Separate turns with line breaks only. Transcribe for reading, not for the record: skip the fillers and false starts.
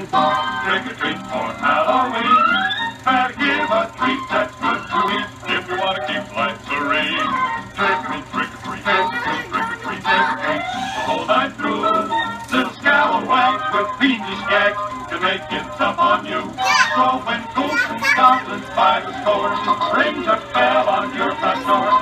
Trick or treat for Halloween. Better give a treat that's good to eat if you want to keep life serene. Trick or treat, trick or treat, trick or treat, trick or treat. The whole night through, little scalawags with fiendish gags to make it tough on you. So when ghosts and goblins by the score ring the bell on your front door,